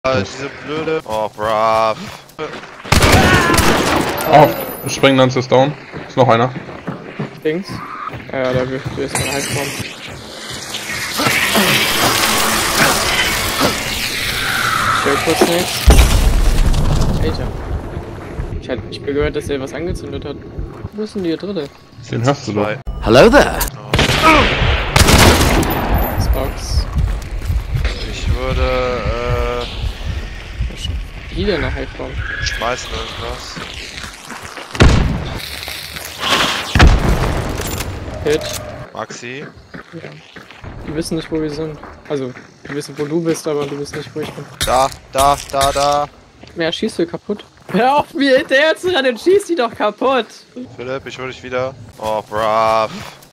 Diese blöde. Oh, brav. Oh, Sprenglanze ist down. Ist noch einer. Links. Ja, da wird jetzt mal halt kommen. Ich höre kurz nichts. Alter. Ich hatte nicht mehr gehört, dass er was angezündet hat. Wo ist denn die dritte? Den hörst du doch. Hello there. Xbox. Ich würde, Wieder eine Halbform. schmeißen irgendwas. Hit. Maxi. Ja. Die wissen nicht, wo wir sind. Also, die wissen, wo du bist, aber du wissen nicht, wo ich bin. Da. Ja, schießt du kaputt. Hör auf, mir hinterher zu rennen, schieß die doch kaputt! Philipp, ich hol dich wieder. Oh, brav.